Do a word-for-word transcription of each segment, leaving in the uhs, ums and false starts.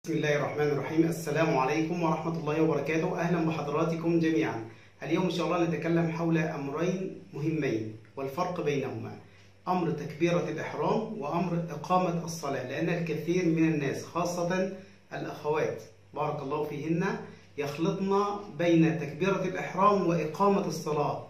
بسم الله الرحمن الرحيم. السلام عليكم ورحمة الله وبركاته. أهلا بحضراتكم جميعا. اليوم إن شاء الله نتكلم حول أمرين مهمين والفرق بينهما، أمر تكبيرة الإحرام وأمر إقامة الصلاة، لأن الكثير من الناس خاصة الأخوات بارك الله فيهن يخلطن بين تكبيرة الإحرام وإقامة الصلاة.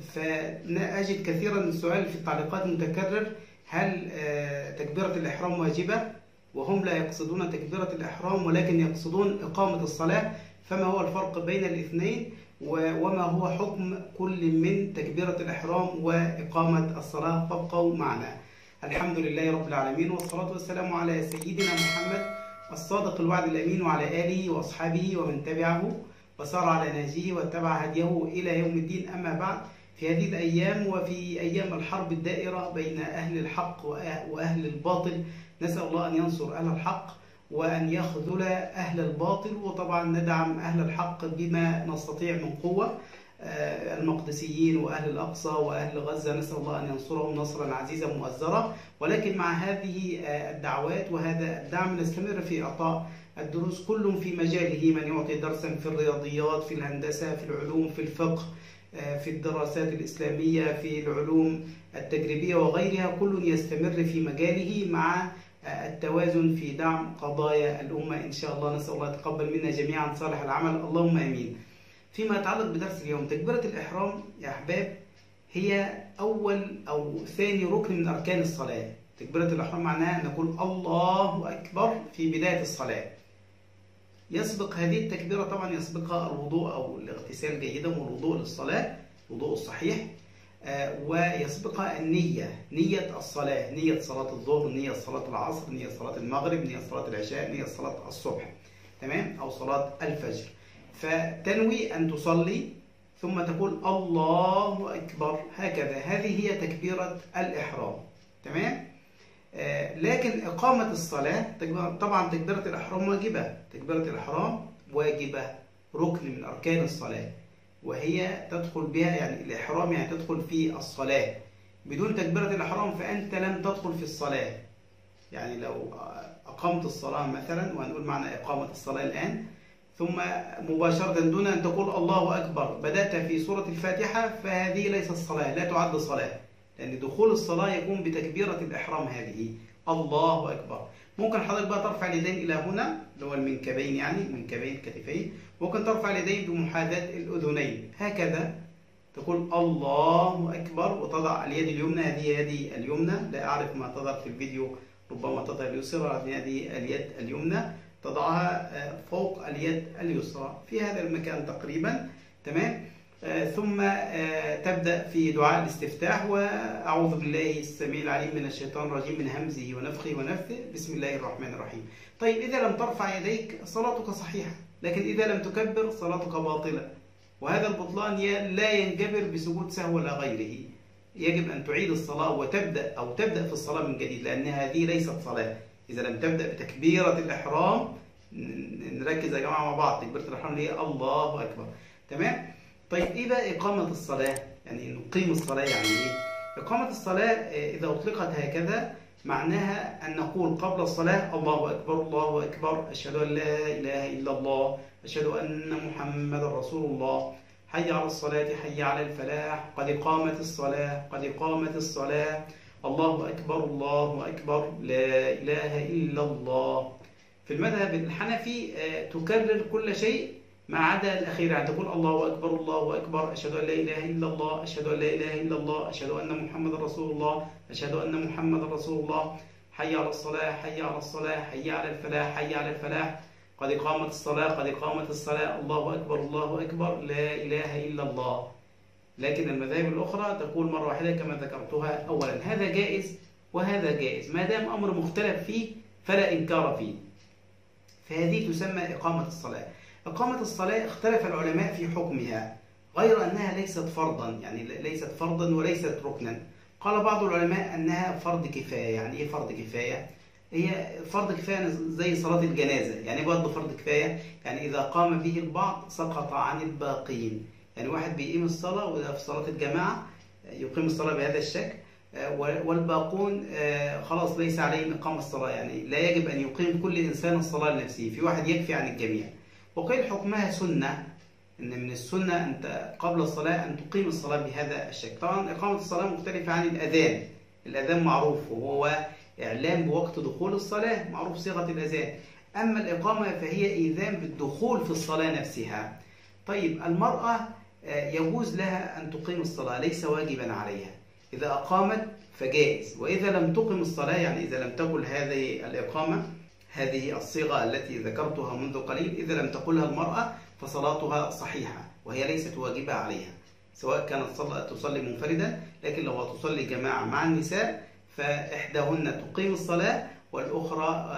فأجد كثيرا من السؤال في التعليقات متكرر: هل تكبيرة الإحرام واجبة؟ وهم لا يقصدون تكبيرة الإحرام ولكن يقصدون إقامة الصلاة. فما هو الفرق بين الاثنين وما هو حكم كل من تكبيرة الإحرام وإقامة الصلاة؟ فابقوا معنا. الحمد لله رب العالمين، والصلاة والسلام على سيدنا محمد الصادق الوعد الأمين وعلى آله وأصحابه ومن تبعه وسار على نهجه واتبع هديه إلى يوم الدين. أما بعد، في هذه الأيام وفي أيام الحرب الدائرة بين أهل الحق وأهل الباطل، نسأل الله أن ينصر أهل الحق وأن يخذل أهل الباطل، وطبعا ندعم أهل الحق بما نستطيع من قوة، المقدسيين وأهل الأقصى وأهل غزة، نسأل الله أن ينصرهم نصرا عزيزا مؤزرا. ولكن مع هذه الدعوات وهذا الدعم نستمر في إعطاء الدروس، كل في مجاله، من يعطي درسا في الرياضيات، في الهندسة، في العلوم، في الفقه، في الدراسات الإسلامية، في العلوم التجريبية وغيرها، كل يستمر في مجاله مع التوازن في دعم قضايا الأمة إن شاء الله. نسأل الله يتقبل منا جميعا صالح العمل، اللهم آمين. فيما يتعلق بدرس اليوم، تكبيرة الإحرام يا أحباب هي أول أو ثاني ركن من أركان الصلاة. تكبيرة الإحرام معناها نقول الله أكبر في بداية الصلاة. يسبق هذه التكبيرة طبعا يسبقها الوضوء أو الاغتسال جيدا، والوضوء للصلاة الوضوء الصحيح، ويسبقها النية، نية الصلاة، نية صلاة الظهر، نية صلاة العصر، نية صلاة المغرب، نية صلاة العشاء، نية صلاة الصبح، تمام، أو صلاة الفجر. فتنوي أن تصلي ثم تقول الله أكبر، هكذا. هذه هي تكبيرة الإحرام، تمام. آه لكن إقامة الصلاة طبعا تكبيرة الإحرام واجبة، تكبيرة الإحرام واجبة، ركن من أركان الصلاة، وهي تدخل بها يعني الإحرام يعني تدخل في الصلاة. بدون تكبيرة الإحرام فأنت لم تدخل في الصلاة. يعني لو أقمت الصلاة مثلا، وهنقول معنى إقامة الصلاة الآن، ثم مباشرة دون أن تقول الله أكبر بدأت في سورة الفاتحة، فهذه ليست صلاة، لا تعد صلاة، لأن دخول الصلاة يكون بتكبيرة الإحرام هذه، الله أكبر. ممكن حضرتك بقى ترفع اليدين إلى هنا، اللي هو المنكبين، يعني منكبين الكتفين. ممكن ترفع اليدين بمحاذاة الأذنين، هكذا تقول الله أكبر، وتضع اليد اليمنى، هذه يدي اليمنى، لا أعرف ما تظهر في الفيديو، ربما تظهر اليسرى، هذه اليد اليمنى تضعها فوق اليد اليسرى في هذا المكان تقريبا، تمام. ثم تبدأ في دعاء الاستفتاح، وأعوذ بالله السميع العليم من الشيطان الرجيم من همزه ونفخه ونفثه، بسم الله الرحمن الرحيم. طيب، إذا لم ترفع يديك صلاتك صحيحة، لكن إذا لم تكبر صلاتك باطلة، وهذا البطلان لا ينجبر بسجود سهو ولا غيره. يجب أن تعيد الصلاة وتبدأ أو تبدأ في الصلاة من جديد، لأن هذه ليست صلاة إذا لم تبدأ بتكبيرة الإحرام. نركز يا جماعة مع بعض، تكبيرة الإحرام هي الله أكبر، تمام. طيب، إيه بقى إقامة الصلاة؟ يعني نقيم الصلاة يعني إيه؟ إقامة الصلاة إذا أطلقت هكذا معناها أن نقول قبل الصلاة الله أكبر الله أكبر، أشهد أن لا إله إلا الله، أشهد أن محمدا رسول الله، حي على الصلاة، حي على الفلاح، قد قامت الصلاة، قد قامت الصلاة، الله أكبر الله أكبر، لا إله إلا الله. في المذهب الحنفي تكرر كل شيء ما عدا الأخير، يعني تقول الله أكبر الله أكبر، أشهد أن لا إله إلا الله، أشهد أن لا إله إلا الله، أشهد أن محمدا رسول الله، أشهد أن محمدا رسول الله، حي على الصلاة، حي على الصلاة، حي على الفلاح، حي على الفلاح، قد قامت الصلاة، قد قامت الصلاة، الله أكبر الله أكبر، لا إله إلا الله. لكن المذاهب الأخرى تقول مرة واحدة كما ذكرتها أولا. هذا جائز وهذا جائز، ما دام أمر مختلف فيه فلا إنكار فيه، فهذه تسمى إقامة الصلاة. إقامة الصلاة اختلف العلماء في حكمها، غير أنها ليست فرضا، يعني ليست فرضا وليست ركنا. قال بعض العلماء أنها فرض كفاية. يعني إيه فرض كفاية؟ هي فرض كفاية زي صلاة الجنازة. يعني برضه فرض كفاية، يعني إذا قام به البعض سقط عن الباقين. يعني واحد بيقيم الصلاة، وإذا في صلاة الجماعة يقيم الصلاة بهذا الشكل، والباقون خلاص ليس عليهم إقامة الصلاة، يعني لا يجب أن يقيم كل إنسان الصلاة لنفسه، في واحد يكفي عن الجميع. وقيل حكمها سنة، إن من السنة أنت قبل الصلاة أن تقيم الصلاة بهذا الشكل. طبعا إقامة الصلاة مختلفة عن الأذان. الأذان معروف وهو إعلام بوقت دخول الصلاة، معروف صيغة الأذان. أما الإقامة فهي إيذان بالدخول في الصلاة نفسها. طيب المرأة يجوز لها أن تقيم الصلاة، ليس واجبا عليها. إذا أقامت فجائز، وإذا لم تقم الصلاة، يعني إذا لم تقل هذه الإقامة، هذه الصيغة التي ذكرتها منذ قليل، إذا لم تقلها المرأة فصلاتها صحيحة وهي ليست واجبة عليها، سواء كانت تصلي منفردا، لكن لو تصلي جماعة مع النساء فإحداهن تقيم الصلاة والأخرى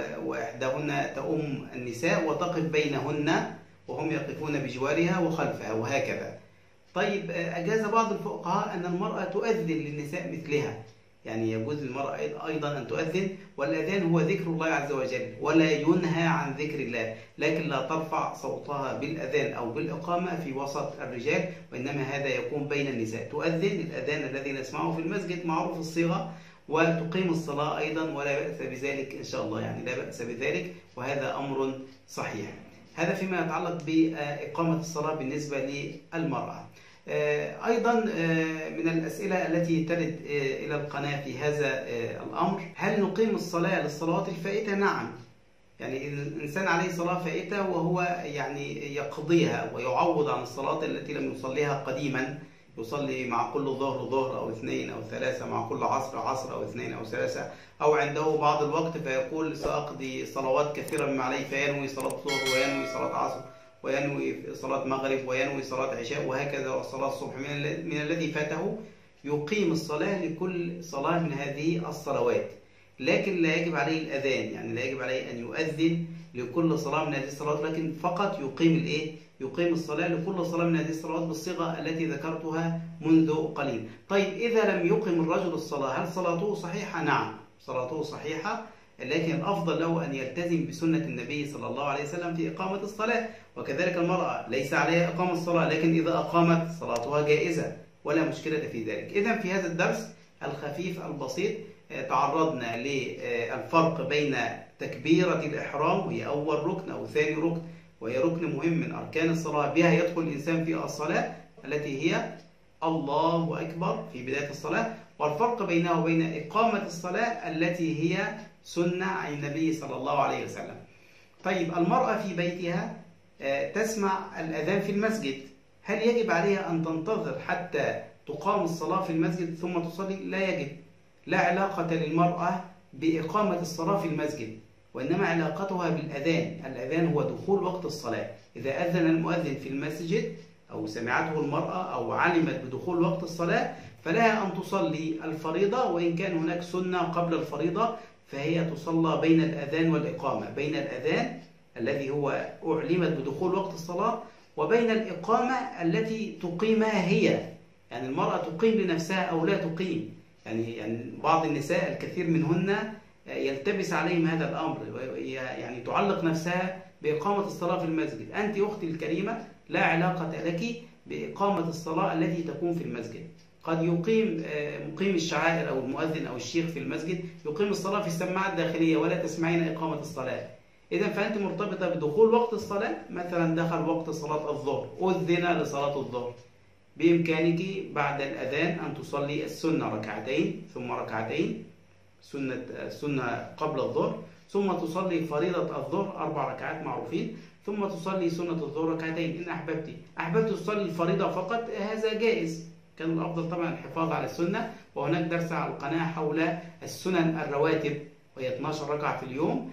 وإحداهن تؤم النساء وتقف بينهن وهم يقفون بجوارها وخلفها وهكذا. طيب أجاز بعض الفقهاء أن المرأة تؤذن للنساء مثلها، يعني يجوز للمرأة أيضا أن تؤذن، والأذان هو ذكر الله عز وجل ولا ينهى عن ذكر الله، لكن لا ترفع صوتها بالأذان أو بالإقامة في وسط الرجال، وإنما هذا يكون بين النساء. تؤذن الأذان الذي نسمعه في المسجد معروف الصيغة، وتقيم الصلاة أيضا ولا بأس بذلك إن شاء الله، يعني لا بأس بذلك، وهذا أمر صحيح. هذا فيما يتعلق بإقامة الصلاة بالنسبة للمرأة. أيضا من الأسئلة التي ترد إلى القناة في هذا الأمر: هل نقيم الصلاة للصلوات الفائتة؟ نعم، يعني الإنسان عليه صلاة فائتة وهو يعني يقضيها ويعوض عن الصلاة التي لم يصليها قديما، يصلي مع كل ظهر ظهر أو اثنين أو ثلاثة، مع كل عصر عصر أو اثنين أو ثلاثة، أو عنده بعض الوقت فيقول سأقضي صلوات كثيرة مما علي، فينوي صلاة ظهر وينوي صلاة عصر وينوي صلاة مغرب وينوي صلاة عشاء وهكذا، وصلاة الصبح من الذي فاته يقيم الصلاة لكل صلاة من هذه الصلوات، لكن لا يجب عليه الأذان، يعني لا يجب عليه أن يؤذن لكل صلاة من هذه الصلوات، لكن فقط يقيم الإيه؟ يقيم الصلاة لكل صلاة من هذه الصلوات بالصيغة التي ذكرتها منذ قليل. طيب إذا لم يقم الرجل الصلاة هل صلاته صحيحة؟ نعم، صلاته صحيحة، لكن الأفضل له أن يلتزم بسنة النبي صلى الله عليه وسلم في إقامة الصلاة، وكذلك المرأة ليس عليها إقامة الصلاة، لكن إذا أقامت صلاتها جائزة ولا مشكلة في ذلك. إذن في هذا الدرس الخفيف البسيط تعرضنا للفرق بين تكبيرة الإحرام وهي أول ركن أو ثاني ركن، وهي ركن مهم من أركان الصلاة، بها يدخل الإنسان في الصلاة التي هي الله أكبر في بداية الصلاة، والفرق بينها وبين إقامة الصلاة التي هي سنة عن النبي صلى الله عليه وسلم. طيب المرأة في بيتها تسمع الأذان في المسجد، هل يجب عليها أن تنتظر حتى تقام الصلاة في المسجد ثم تصلي؟ لا يجب، لا علاقة للمرأة بإقامة الصلاة في المسجد، وإنما علاقتها بالأذان. الأذان هو دخول وقت الصلاة، إذا أذن المؤذن في المسجد أو سمعته المرأة أو علمت بدخول وقت الصلاة فلها أن تصلي الفريضة، وإن كان هناك سنة قبل الفريضة فهي تصلى بين الأذان والإقامة، بين الأذان الذي هو أعلمت بدخول وقت الصلاة وبين الإقامة التي تقيمها هي، يعني المرأة تقيم لنفسها أو لا تقيم. يعني يعني بعض النساء الكثير منهن يلتبس عليهم هذا الأمر، يعني تعلق نفسها بإقامة الصلاة في المسجد. أنت أختي الكريمة لا علاقة لك بإقامة الصلاة التي تكون في المسجد، قد يقيم مقيم الشعائر أو المؤذن أو الشيخ في المسجد يقيم الصلاة في السماعة الداخلية ولا تسمعين إقامة الصلاة. إذا فأنت مرتبطة بدخول وقت الصلاة، مثلا دخل وقت صلاة الظهر، أذن لصلاة الظهر، بإمكانك بعد الأذان أن تصلي السنة ركعتين ثم ركعتين، سنة سنة قبل الظهر، ثم تصلي فريضة الظهر أربع ركعات معروفين، ثم تصلي سنة الظهر ركعتين. إن أحببت أحببت تصلي الفريضة فقط هذا جائز، كان الأفضل طبعا الحفاظ على السنة، وهناك درس على القناة حول السنن الرواتب وهي اثنتا عشرة ركعة في اليوم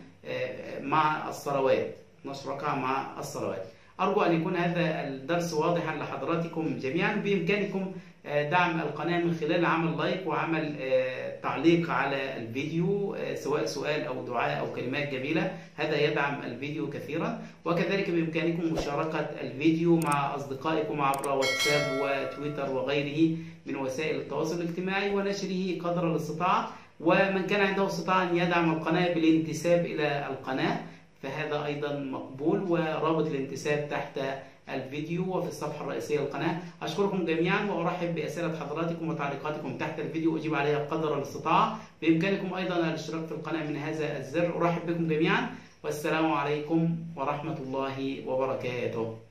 مع الصلوات، اثنتا عشرة ركعة مع الصلوات. أرجو أن يكون هذا الدرس واضحا لحضراتكم جميعا. بإمكانكم دعم القناة من خلال عمل لايك وعمل تعليق على الفيديو، سواء سؤال أو دعاء أو كلمات جميلة، هذا يدعم الفيديو كثيرا. وكذلك بإمكانكم مشاركة الفيديو مع أصدقائكم عبر واتساب وتويتر وغيره من وسائل التواصل الاجتماعي ونشره قدر الاستطاعة. ومن كان عنده استطاعة أن يدعم القناة بالانتساب إلى القناة فهذا أيضا مقبول، ورابط الانتساب تحت الفيديو وفي الصفحة الرئيسية للقناة. أشكركم جميعا وأرحب بأسئلة حضراتكم وتعليقاتكم تحت الفيديو أجيب عليها بقدر الاستطاعة. بإمكانكم أيضا الاشتراك في القناة من هذا الزر. أرحب بكم جميعا والسلام عليكم ورحمة الله وبركاته.